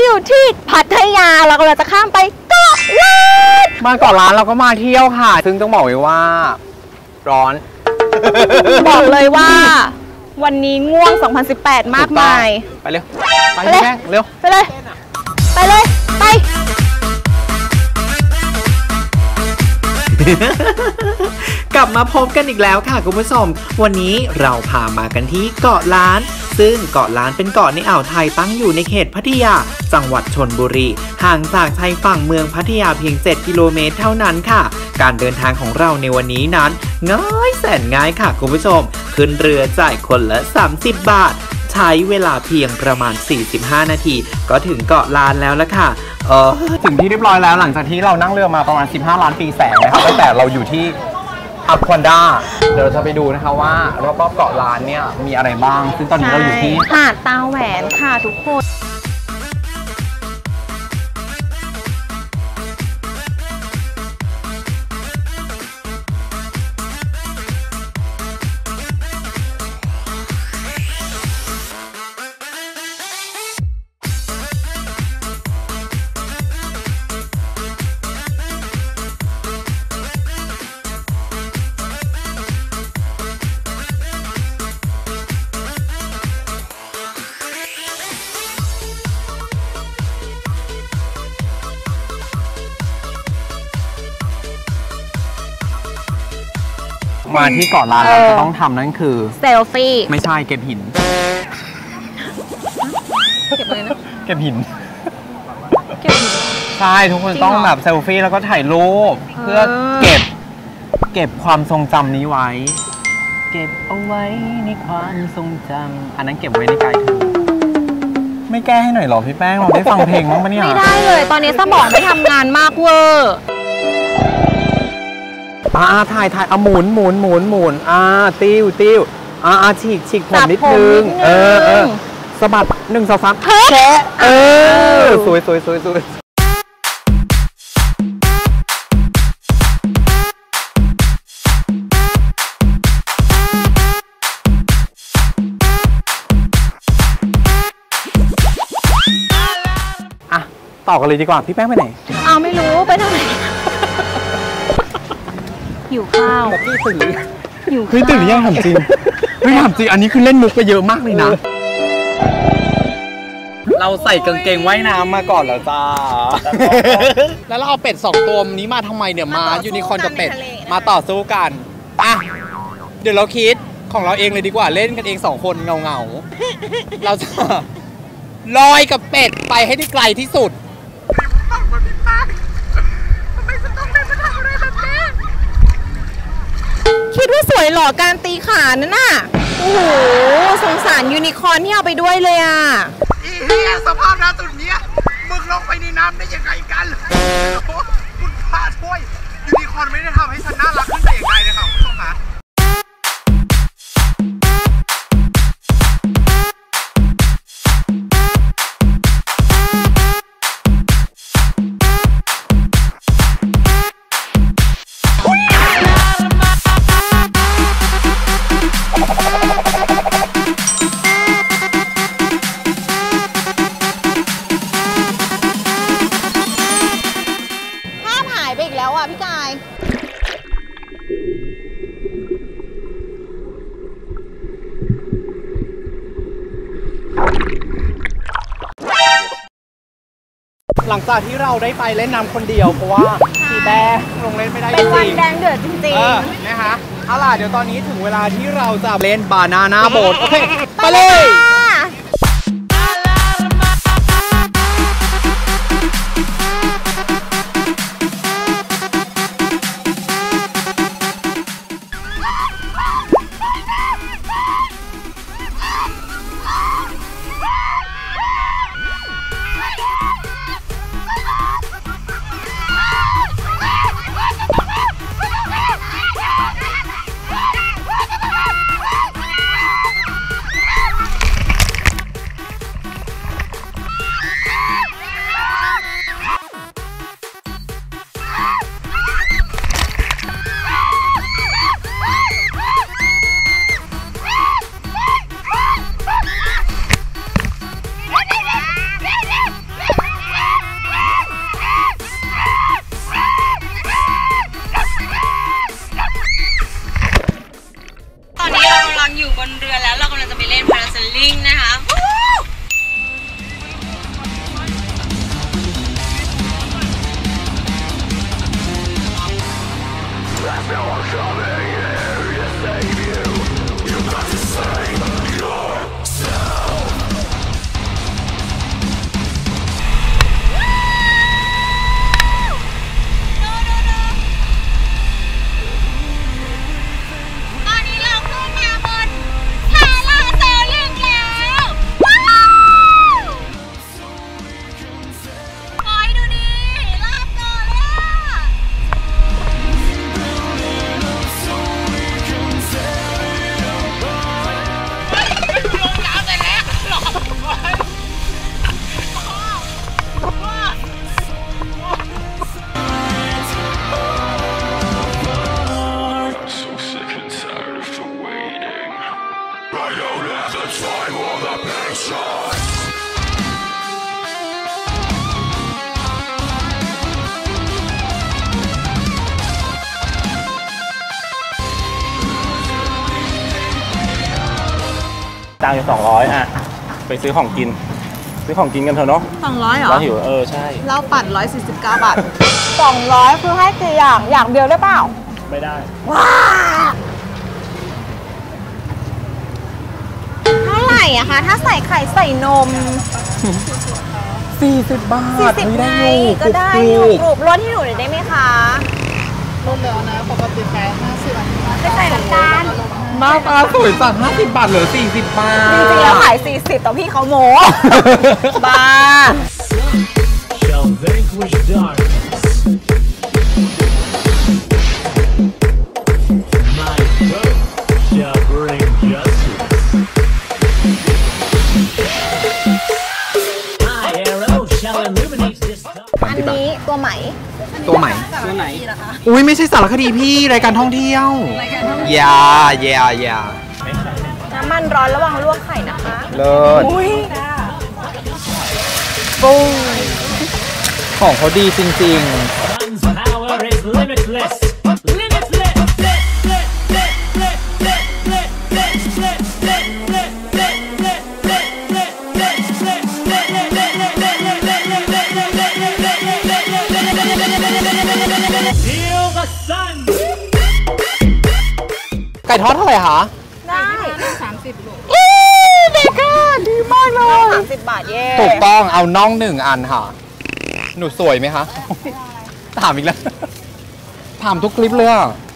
อยู่ที่พัทยาเรากำลังจะข้ามไปเกาะล้านมาเกาะล้านเราก็มาเที่ยวค่ะซึ่งต้องบอกไว้ว่าร้อนบอกเลยว่าวันนี้ง่วง2018มากมายไปเร็วไปเลยเร็วไปเลยไปเลยไปกลับมาพบกันอีกแล้วค่ะคุณผู้ชมวันนี้เราพามากันที่เกาะล้านซึ่งเกาะล้านเป็นเกาะในอ่าวไทยตั้งอยู่ในเขตพัทยาจังหวัดชลบุรีห่างจากชายฝั่งเมืองพัทยาเพียง7 กิโลเมตรเท่านั้นค่ะการเดินทางของเราในวันนี้นั้นง่ายแสนง่ายค่ะคุณผู้ชมขึ้นเรือจ่ายคนละ30 บาทใช้เวลาเพียงประมาณ45 นาทีก็ถึงเกาะล้านแล้วละค่ะถึงที่เรียบร้อยแล้วหลังจากที่เรานั่งเรือมาประมาณ15 ล้านปีแสงนะครับตั้งแต่เราอยู่ที่อัควาด้าเดี๋ยวเราจะไปดูนะคะว่ารอบๆเกาะล้านเนี่ยมีอะไรบ้างซึ่งตอนนี้เราอยู่ที่หาดตาแหวนค่ะทุกคนมาที่เกาะล้านเราจะต้องทำนั่นคือเซลฟี่ไม่ใช่เก็บหินเก็บอะไรนะเก็บหินใช่ทุกคนต้องแบบเซลฟี่แล้วก็ถ่ายรูปเพื่อเก็บความทรงจำนี้ไว้เก็บเอาไว้ในความทรงจำอันนั้นเก็บไว้ในกายเธอไม่แก้ให้หน่อยหรอพี่แป้งเราได้ฟังเพลงบ้างปะเนี่ยไม่ได้เลยตอนนี้สมองไม่ทำงานมากเวอร์ถ่ายหมุนติ้วฉีกผมนิดนึงสะบัด1 2 3แชะสวยต่อกันเลยดีกว่าพี่แป้งไปไหนไม่รู้ไปทางไหนหิวข้าวพี่ตื่นหรือยังถามจริงอันนี้คือเล่นมุกไปเยอะมากเลยนะเราใส่กางเกงว่ายน้ำมาก่อนแล้วจ้าแล้วเราเอาเป็ด2 ตัวนี้มาทำไมเนี่ยมายูนิคอร์นกับเป็ดมาต่อสู้กันเดี๋ยวเราคิดของเราเองเลยดีกว่าเล่นกันเอง2 คนเงาเราจะลอยกับเป็ดไปให้ได้ไกลที่สุดคิดว่าสวยหล่อการตีขานั่นน่ะโอ้โหสงสารยูนิคอร์นที่เอาไปด้วยเลยอ่ะเฮียสภาพน้ำจุดนี้มึงลงไปในน้ำได้ยังไงกันคุณพาช่วยยูนิคอร์นไม่ได้ทำให้ฉันน่ารักขึ้นแต่อย่างใดเลยค่ะคุณผู้ชมคะพี่กายหลังจากที่เราได้ไปเล่นน้ำคนเดียวเพราะว่าพี่แป้งลงเล่นไม่ได้จริงเป็นวันแดงเดือดจริงๆนะคะเอาล่ะเดี๋ยวตอนนี้ถึงเวลาที่เราจะเล่นบานาน่าโบ๊ทโอเคไปเลยตังค์อยู่200อ่ะไปซื้อของกินกันเถอะเนาะ 200เหรอเราหิวใช่เราปัด149 บาท200คือให้กี่อย่างเดียวได้เปล่าไม่ได้ว้าเท่าไหร่อะคะถ้าใส่ไข่ใส่นม 40 บาท 40ไงก็ได้อยู่กรุบรสที่หนูได้ไหมคะลดแล้วนะปกติแค่50 ไม่ใส่น้ำตาลหน้าตาสวยจาก50 บาทเหลือ40 บาทจริงๆแล้วขาย40แต่พี่เขาโม้บ้าอันนี้ตัวไหมอุ้ยไม่ใช่สารคดีพี่รายการท่องเที่ยวอย่าน้ำมันร้อนระวังลวกไข่นะคะเลิศอุ้ยปุ้งของเขาดีจริงๆไก่ทอดเท่าไหร่คะได้ 30 ลูกเด็กค่ะดีมากเลย 30 บาทเย่ถูกต้องเอาน่อง1 อันค่ะหนูสวยไหมคะถามอีกแล้วถามทุกคลิปเลย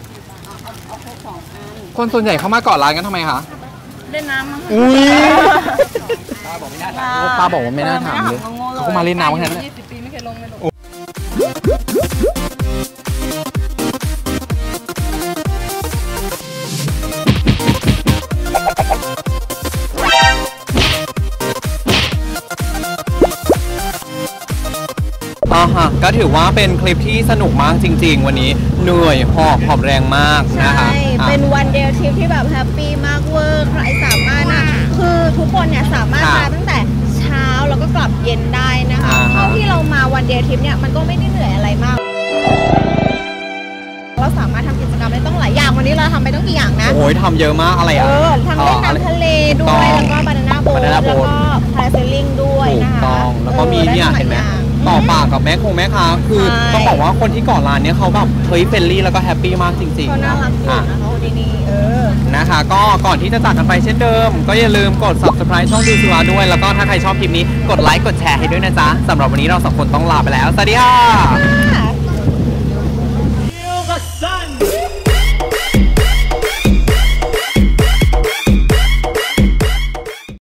คนส่วนใหญ่เข้ามาเกาะร้านกันทำไมคะเล่นน้ำอุ้ยป้าบอกว่าไม่น่าถามเลยเขามาเล่นน้ำกันนะ 20 ปีไม่เคยลงเลยลูกก็ถือว่าเป็นคลิปที่สนุกมากจริงๆวันนี้เหนื่อยหอบแรงมากนะคะใช่เป็นวันเดย์ทริปที่แบบแฮปปี้มากเวอร์ใครสามารถนะคือทุกคนเนี่ยสามารถมาตั้งแต่เช้าแล้วก็กลับเย็นได้นะคะเท่าที่เรามาวันเดย์ทริปเนี่ยมันก็ไม่ได้เหนื่อยอะไรมากเราสามารถทำกิจกรรมได้ต้องหลายอย่างวันนี้เราทำไปต้องกี่อย่างนะโอ้ยทำเยอะมากอะไรอ่ะทั้งเล่นน้ำทะเลด้วยแล้วก็บานาน่าโบ๊ทแล้วก็พาราเซลลิงด้วยนะคะแล้วก็มีเนี่ยเห็นไหมต่อปากกับแม่ค้าคือต้องบอกว่าคนที่ก่อร้านเนี้ยเขาแบบเฮ้ยเฟรนลี่แล้วก็แฮปปี้มากจริงๆเขาน่ารักอยู่นะเขาดีๆนะคะก็ก่อนที่จะจากกันไปเช่นเดิมก็อย่าลืมกด subscribe ช่องดูซิวาด้วยแล้วก็ถ้าใครชอบคลิปนี้กดไลค์กดแชร์ให้ด้วยนะจ๊ะสำหรับวันนี้เรา2 คนต้องลาไปแล้วสวัสดีค่ะ